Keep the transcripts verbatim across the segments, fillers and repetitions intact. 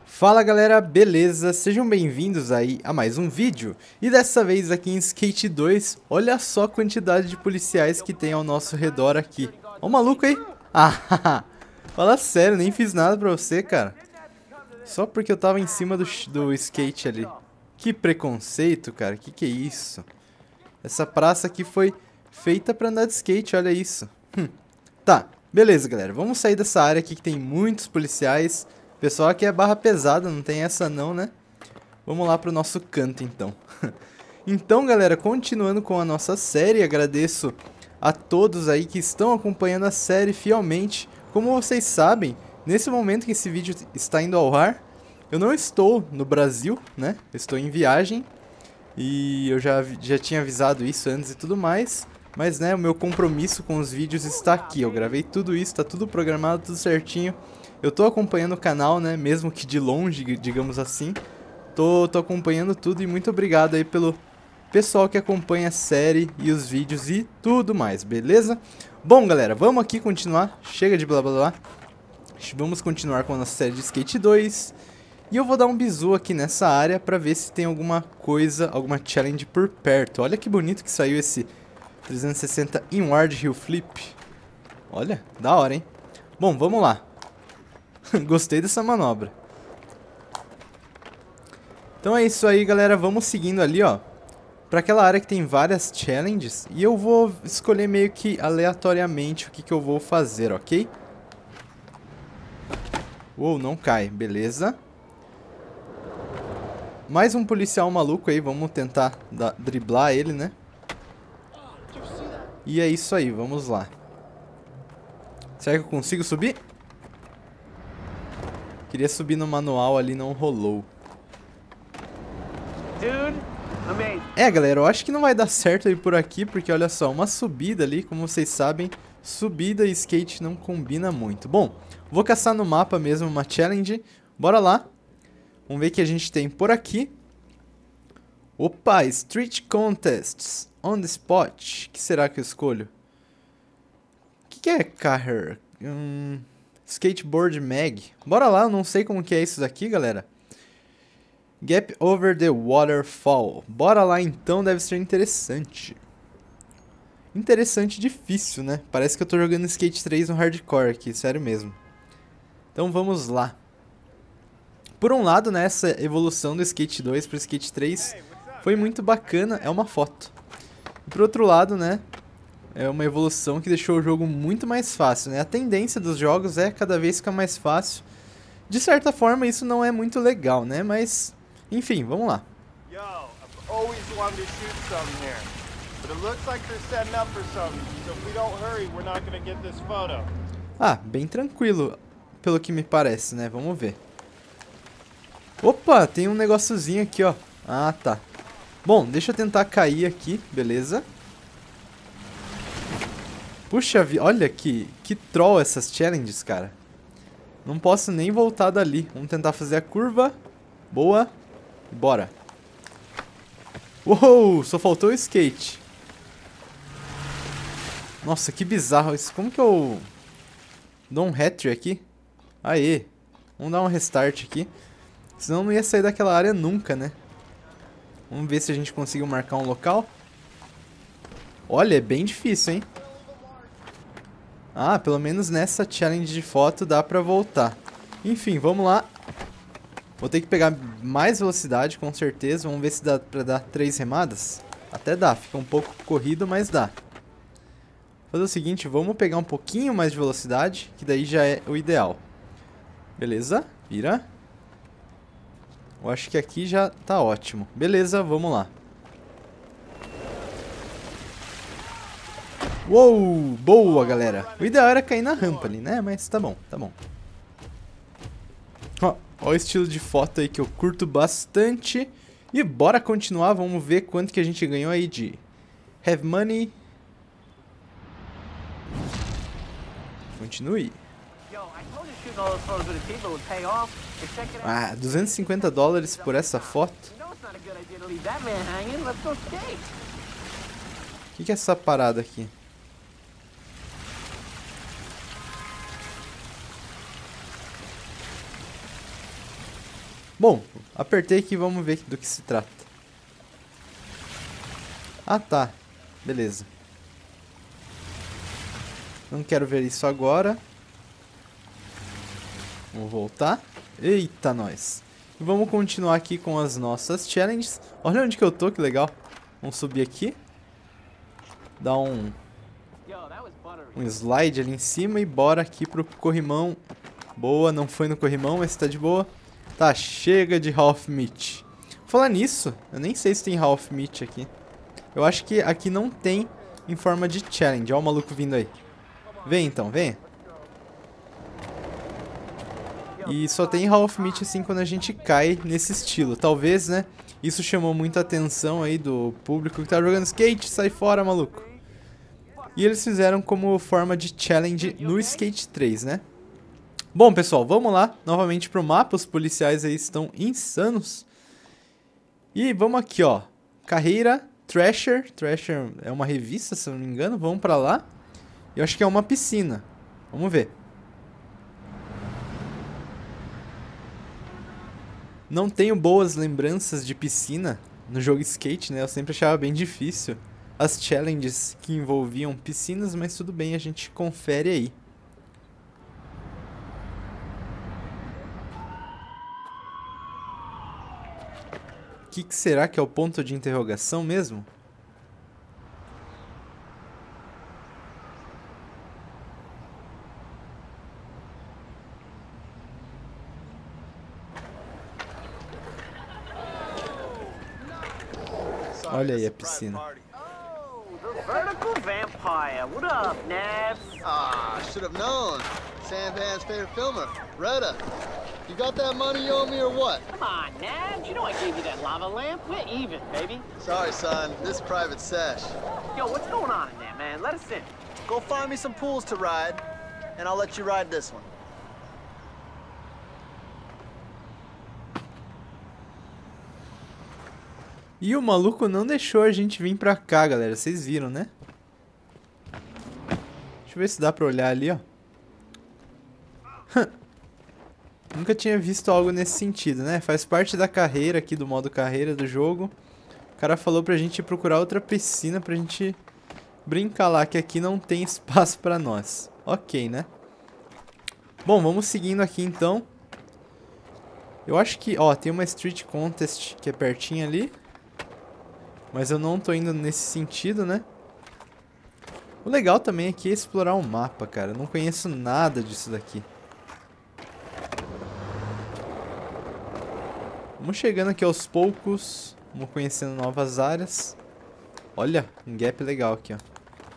Fala galera, beleza? Sejam bem-vindos aí a mais um vídeo. E dessa vez aqui em Skate dois, olha só a quantidade de policiais que tem ao nosso redor aqui. Ó o maluco aí! Ah, fala sério, nem fiz nada pra você, cara. Só porque eu tava em cima do, do skate ali. Que preconceito, cara, que que é isso? Essa praça aqui foi feita pra andar de skate, olha isso. Hum. Tá, beleza galera, vamos sair dessa área aqui que tem muitos policiais. O pessoal aqui é barra pesada, não tem essa não, né? Vamos lá pro nosso canto, então. Então, galera, continuando com a nossa série, agradeço a todos aí que estão acompanhando a série fielmente. Como vocês sabem, nesse momento que esse vídeo está indo ao ar, eu não estou no Brasil, né? Eu estou em viagem e eu já, já tinha avisado isso antes e tudo mais. Mas, né, o meu compromisso com os vídeos está aqui. Eu gravei tudo isso, tá tudo programado, tudo certinho. Eu tô acompanhando o canal, né, mesmo que de longe, digamos assim. Tô, tô acompanhando tudo e muito obrigado aí pelo pessoal que acompanha a série e os vídeos e tudo mais, beleza? Bom, galera, vamos aqui continuar. Chega de blá blá blá. Vamos continuar com a nossa série de Skate dois. E eu vou dar um bizu aqui nessa área pra ver se tem alguma coisa, alguma challenge por perto. Olha que bonito que saiu esse trezentos e sessenta Inward Hill Flip. Olha, da hora, hein? Bom, vamos lá. Gostei dessa manobra. Então é isso aí, galera. Vamos seguindo ali, ó, pra aquela área que tem várias challenges. E eu vou escolher meio que aleatoriamente o que, que eu vou fazer, ok? Uou, não cai. Beleza. Mais um policial maluco aí. Vamos tentar dar, driblar ele, né? E é isso aí. Vamos lá. Será que eu consigo subir? Queria subir no manual ali, não rolou. É, galera, eu acho que não vai dar certo aí por aqui, porque olha só, uma subida ali, como vocês sabem, subida e skate não combina muito. Bom, vou caçar no mapa mesmo uma challenge. Bora lá. Vamos ver o que a gente tem por aqui. Opa, Street Contests on the spot. O que será que eu escolho? O que, que é car? Hum... Skateboard Mag. Bora lá, eu não sei como que é isso daqui, galera. Gap over the waterfall. Bora lá então, deve ser interessante. Interessante e difícil, né? Parece que eu tô jogando Skate três no hardcore aqui, sério mesmo. Então vamos lá. Por um lado, né, essa evolução do Skate dois pro Skate três foi muito bacana, é uma foto. E por outro lado, né, é uma evolução que deixou o jogo muito mais fácil, né? A tendência dos jogos é cada vez ficar mais fácil. De certa forma, isso não é muito legal, né? Mas, enfim, vamos lá. Ah, bem tranquilo, pelo que me parece, né? Vamos ver. Opa, tem um negóciozinho aqui, ó. Ah, tá. Bom, deixa eu tentar cair aqui, beleza? Puxa vida, olha que, que troll essas challenges, cara. Não posso nem voltar dali. Vamos tentar fazer a curva. Boa. Bora. Uou, só faltou o skate. Nossa, que bizarro isso. Como que eu dou um hat aqui? Aê. Vamos dar um restart aqui. Senão não ia sair daquela área nunca, né? Vamos ver se a gente conseguiu marcar um local. Olha, é bem difícil, hein? Ah, pelo menos nessa challenge de foto dá pra voltar. Enfim, vamos lá. Vou ter que pegar mais velocidade, com certeza. Vamos ver se dá pra dar três remadas. Até dá, fica um pouco corrido, mas dá. Vou fazer o seguinte, vamos pegar um pouquinho mais de velocidade, que daí já é o ideal. Beleza, vira. Eu acho que aqui já tá ótimo. Beleza, vamos lá. Uou, boa, galera. O ideal era cair na rampa ali, né? Mas tá bom, tá bom. Ó, ó o estilo de foto aí que eu curto bastante. E bora continuar, vamos ver quanto que a gente ganhou aí de Have Money. Continue. Ah, duzentos e cinquenta dólares por essa foto. O que, que é essa parada aqui? Bom, apertei aqui, vamos ver do que se trata. Ah, tá. Beleza. Não quero ver isso agora. Vamos voltar. Eita, nós. E vamos continuar aqui com as nossas challenges. Olha onde que eu tô, que legal. Vamos subir aqui. Dar um... Um slide ali em cima e bora aqui pro corrimão. Boa, não foi no corrimão, mas tá de boa. Tá, chega de half meat. Falar nisso, eu nem sei se tem half meat aqui. Eu acho que aqui não tem em forma de challenge. Olha o maluco vindo aí. Vem então, vem. E só tem half meat assim quando a gente cai nesse estilo. Talvez, né, isso chamou muita atenção aí do público que tá jogando skate. Sai fora, maluco. E eles fizeram como forma de challenge no Skate três, né? Bom, pessoal, vamos lá novamente pro mapa. Os policiais aí estão insanos. E vamos aqui, ó. Carreira Thrasher. Thrasher é uma revista, se eu não me engano. Vamos pra lá. Eu acho que é uma piscina. Vamos ver. Não tenho boas lembranças de piscina no jogo skate, né? Eu sempre achava bem difícil as challenges que envolviam piscinas, mas tudo bem, a gente confere aí. O que, que será que é o ponto de interrogação mesmo? Olha aí a piscina. Vertical Vampire. What up, Nabs? Ah, should have known. Sam Van's favorite filmer, Retta. You got that money you owe me or what? Come on, Nabs. You know I gave you that lava lamp. We're even, baby. Sorry, son. This is private sesh. Yo, what's going on in there, man? Let us in. Go find me some pools to ride, and I'll let you ride this one. E o maluco não deixou a gente vir pra cá, galera. Vocês viram, né? Deixa eu ver se dá pra olhar ali, ó. Nunca tinha visto algo nesse sentido, né? Faz parte da carreira aqui, do modo carreira do jogo. O cara falou pra gente procurar outra piscina pra gente brincar lá, que aqui não tem espaço pra nós. Ok, né? Bom, vamos seguindo aqui então. Eu acho que, ó, tem uma Street Contest que é pertinho ali. Mas eu não tô indo nesse sentido, né? O legal também aqui é explorar o mapa, cara. Eu não conheço nada disso daqui. Vamos chegando aqui aos poucos. Vamos conhecendo novas áreas. Olha, um gap legal aqui, ó.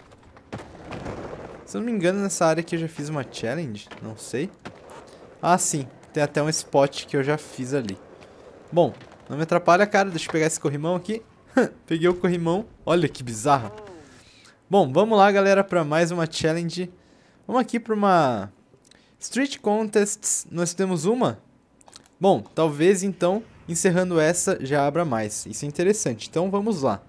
Se eu não me engano, nessa área aqui eu já fiz uma challenge. Não sei. Ah, sim. Tem até um spot que eu já fiz ali. Bom, não me atrapalha, cara. Deixa eu pegar esse corrimão aqui. Peguei o corrimão. Olha que bizarro. Bom, vamos lá, galera, para mais uma challenge. Vamos aqui para uma Street Contests. Nós temos uma. Bom, talvez então, encerrando essa, já abra mais. Isso é interessante. Então vamos lá.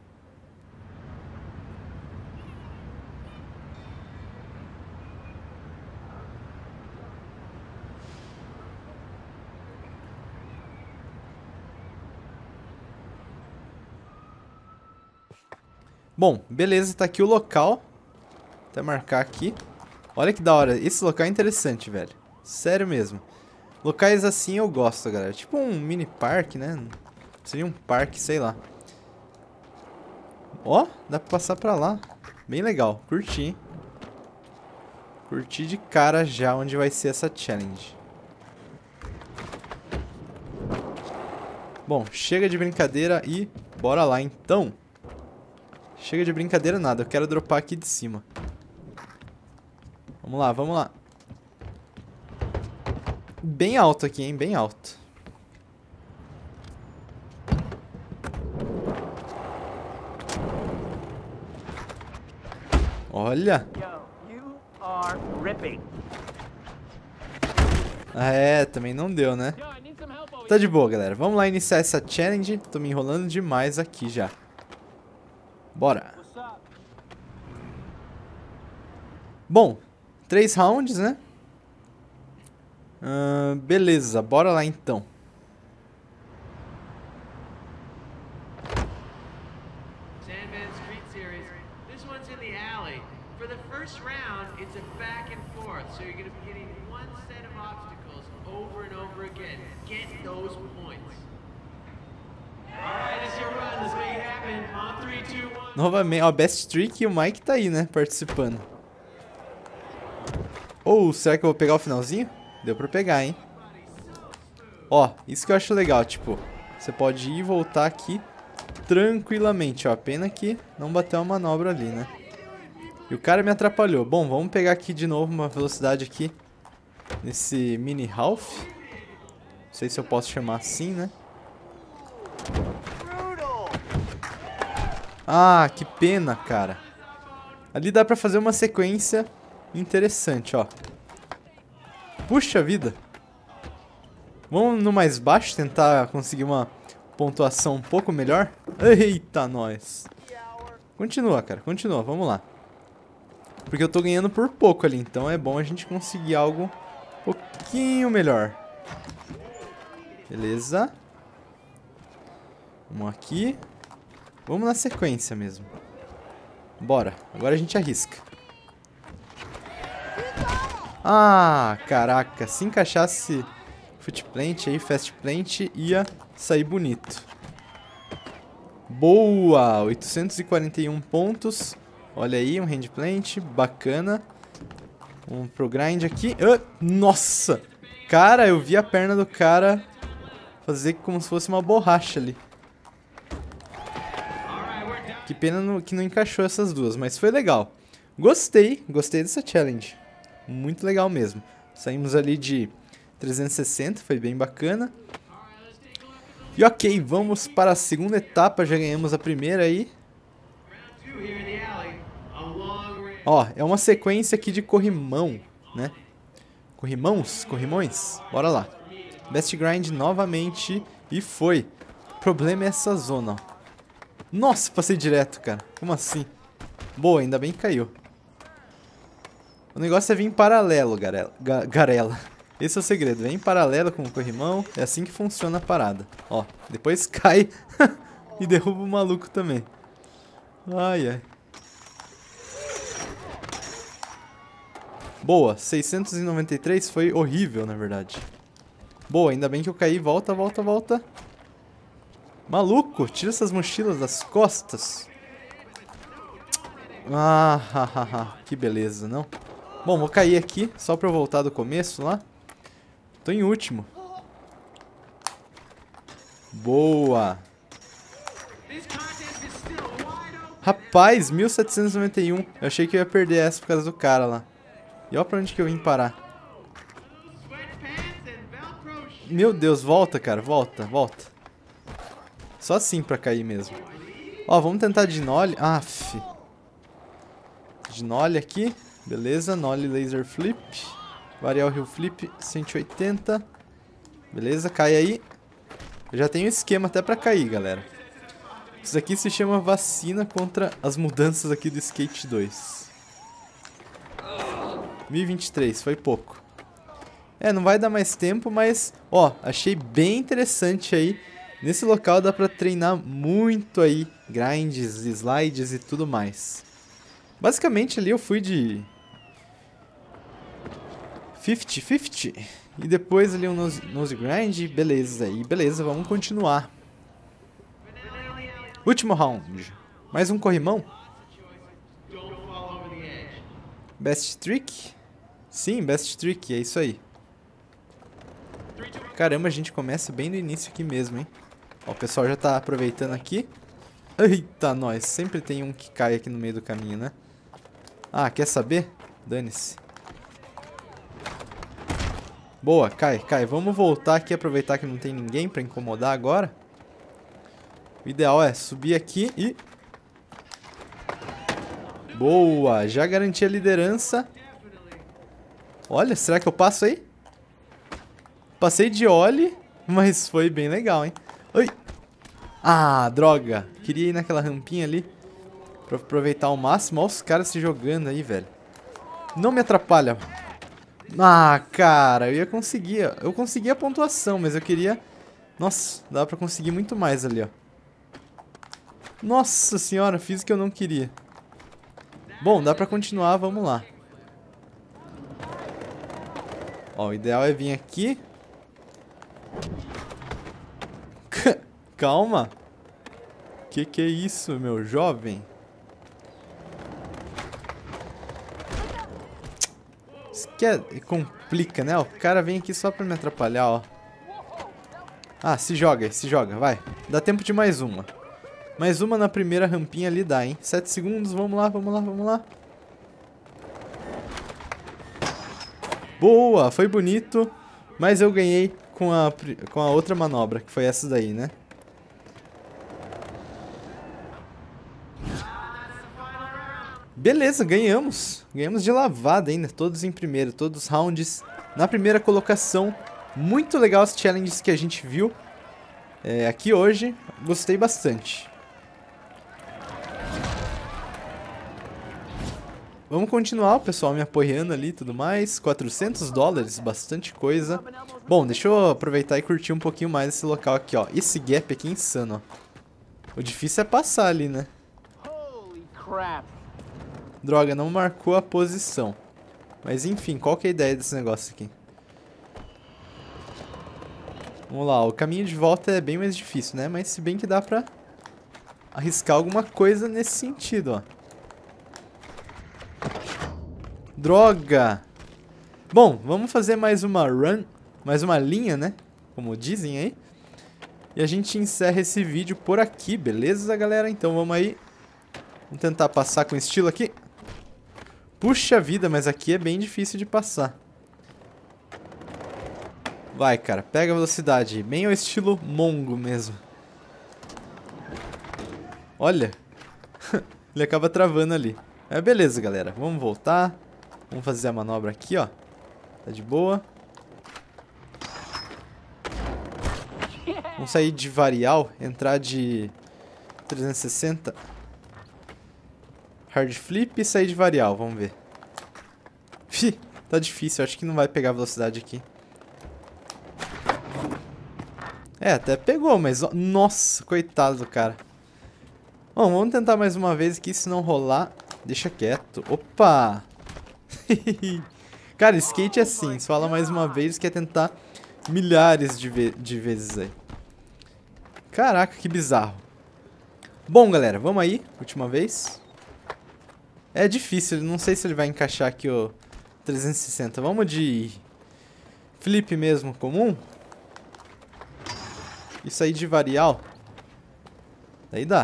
Bom, beleza, tá aqui o local. Até marcar aqui. Olha que da hora, esse local é interessante, velho. Sério mesmo. Locais assim eu gosto, galera. Tipo um mini parque, né? Seria um parque, sei lá. Ó, dá pra passar pra lá. Bem legal, curti, hein? Curti de cara já onde vai ser essa challenge. Bom, chega de brincadeira e bora lá então. Chega de brincadeira nada, eu quero dropar aqui de cima. Vamos lá, vamos lá. Bem alto aqui, hein? Bem alto. Olha. Ah, é, também não deu, né? Tá de boa, galera. Vamos lá iniciar essa challenge. Tô me enrolando demais aqui já. Bora. Bom, três rounds, né? Uh, beleza, bora lá então. Novamente, ó, Best Trick e o Mike tá aí, né, participando. Ou, oh, será que eu vou pegar o finalzinho? Deu pra pegar, hein? Ó, isso que eu acho legal, tipo, você pode ir e voltar aqui tranquilamente, ó. Pena que não bateu a manobra ali, né? E o cara me atrapalhou. Bom, vamos pegar aqui de novo uma velocidade aqui nesse mini half. Não sei se eu posso chamar assim, né? Ah, que pena, cara. Ali dá pra fazer uma sequência interessante, ó. Puxa vida. Vamos no mais baixo, tentar conseguir uma pontuação um pouco melhor. Eita, nós. Continua, cara, continua, vamos lá. Porque eu tô ganhando por pouco ali, então é bom a gente conseguir algo um pouquinho melhor. Beleza. Vamos aqui. Vamos na sequência mesmo. Bora, agora a gente arrisca. Ah, caraca, se encaixasse footplant aí, fast plant, ia sair bonito. Boa, oitocentos e quarenta e um pontos. Olha aí, um hand plant, bacana. Um pro grind aqui. Ah, nossa, cara, eu vi a perna do cara fazer como se fosse uma borracha ali. Que pena no, que não encaixou essas duas, mas foi legal. Gostei, gostei dessa challenge. Muito legal mesmo. Saímos ali de trezentos e sessenta, foi bem bacana. E ok, vamos para a segunda etapa, já ganhamos a primeira aí. Ó, é uma sequência aqui de corrimão, né? Corrimãos? Corrimões? Bora lá. Best grind novamente e foi. O problema é essa zona, ó. Nossa, passei direto, cara. Como assim? Boa, ainda bem que caiu. O negócio é vir em paralelo, garela. Ga garela. Esse é o segredo. Vem em paralelo com o corrimão. É assim que funciona a parada. Ó, depois cai e derruba o maluco também. Ai, ai. Boa, seiscentos e noventa e três foi horrível, na verdade. Boa, ainda bem que eu caí. Volta, volta, volta. Maluco, tira essas mochilas das costas. Ah, hahaha, que beleza, não? Bom, vou cair aqui, só pra eu voltar do começo lá. Tô em último. Boa. Rapaz, mil setecentos e noventa e um. Eu achei que eu ia perder essa por causa do cara lá. E olha pra onde que eu vim parar. Meu Deus, volta, cara, volta, volta. Só assim pra cair mesmo. Ó, vamos tentar de nollie. Aff. De nollie aqui. Beleza, nollie laser flip. Varial hill flip, cento e oitenta. Beleza, cai aí. Eu já tenho um esquema até pra cair, galera. Isso aqui se chama vacina contra as mudanças aqui do Skate dois. mil e vinte e três, foi pouco. É, não vai dar mais tempo, mas... Ó, achei bem interessante aí. Nesse local dá pra treinar muito aí, grinds, slides e tudo mais. Basicamente ali eu fui de cinquenta cinquenta e depois ali um nose, nose grind, beleza. E beleza, vamos continuar. Último round. Mais um corrimão. Best trick? Sim, best trick, é isso aí. Caramba, a gente começa bem no início aqui mesmo, hein? Ó, o pessoal já tá aproveitando aqui. Eita, nós. Sempre tem um que cai aqui no meio do caminho, né? Ah, quer saber? Dane-se. Boa, cai, cai. Vamos voltar aqui, aproveitar que não tem ninguém pra incomodar agora. O ideal é subir aqui e... Boa, já garanti a liderança. Olha, será que eu passo aí? Passei de ollie, mas foi bem legal, hein? Oi! Ah, droga! Queria ir naquela rampinha ali pra aproveitar ao máximo. Olha os caras se jogando aí, velho. Não me atrapalha. Ah, cara, eu ia conseguir. Eu consegui a pontuação, mas eu queria... Nossa, dá pra conseguir muito mais ali, ó. Nossa senhora, fiz o que eu não queria. Bom, dá pra continuar, vamos lá. Ó, o ideal é vir aqui. Calma. Que que é isso, meu jovem? Isso que é, complica, né? O cara vem aqui só pra me atrapalhar, ó. Ah, se joga, se joga, vai. Dá tempo de mais uma. Mais uma na primeira rampinha ali dá, hein? Sete segundos, vamos lá, vamos lá, vamos lá. Boa, foi bonito. Mas eu ganhei com a, com a outra manobra, que foi essa daí, né? Beleza, ganhamos. Ganhamos de lavada ainda, todos em primeiro, todos os rounds na primeira colocação. Muito legal os challenges que a gente viu é, aqui hoje. Gostei bastante. Vamos continuar, o pessoal me apoiando ali e tudo mais. quatrocentos dólares, bastante coisa. Bom, deixa eu aproveitar e curtir um pouquinho mais esse local aqui, ó. Esse gap aqui é insano, ó. O difícil é passar ali, né? Holy crap. Droga, não marcou a posição. Mas enfim, qual que é a ideia desse negócio aqui? Vamos lá, o caminho de volta é bem mais difícil, né? Mas se bem que dá pra arriscar alguma coisa nesse sentido, ó. Droga! Bom, vamos fazer mais uma run, mais uma linha, né? Como dizem aí. E a gente encerra esse vídeo por aqui, beleza, galera? Então vamos aí. Vamos tentar passar com estilo aqui. Puxa vida, mas aqui é bem difícil de passar. Vai, cara, pega a velocidade. Bem ao estilo mongo mesmo. Olha. Ele acaba travando ali. É, beleza, galera. Vamos voltar. Vamos fazer a manobra aqui, ó. Tá de boa. Vamos sair de varial. Entrar de trezentos e sessenta. Hard flip e sair de varial. Vamos ver. Ih, tá difícil. Acho que não vai pegar a velocidade aqui. É, até pegou, mas... Nossa, coitado do cara. Bom, vamos tentar mais uma vez aqui. Se não rolar, deixa quieto. Opa! Cara, skate é assim. Se fala mais uma vez, quer tentar milhares de, ve de vezes aí. Caraca, que bizarro. Bom, galera, vamos aí. Última vez. É difícil, não sei se ele vai encaixar aqui o trezentos e sessenta. Vamos de flip mesmo, comum. Isso aí de varial. Daí dá.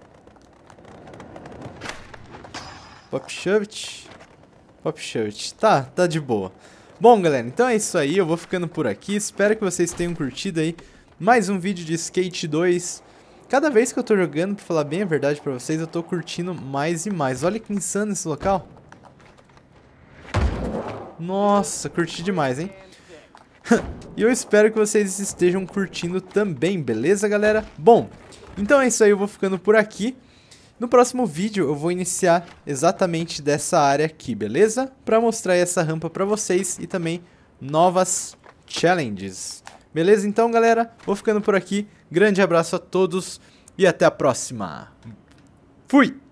Pop shove. Pop shove. Tá, tá de boa. Bom, galera, então é isso aí. Eu vou ficando por aqui. Espero que vocês tenham curtido aí mais um vídeo de Skate dois. Cada vez que eu tô jogando, pra falar bem a verdade pra vocês, eu tô curtindo mais e mais. Olha que insano esse local. Nossa, curti demais, hein? E eu espero que vocês estejam curtindo também, beleza, galera? Bom, então é isso aí, eu vou ficando por aqui. No próximo vídeo eu vou iniciar exatamente dessa área aqui, beleza? Pra mostrar essa rampa pra vocês e também novas challenges. Beleza? Então, galera, vou ficando por aqui. Grande abraço a todos e até a próxima. Fui!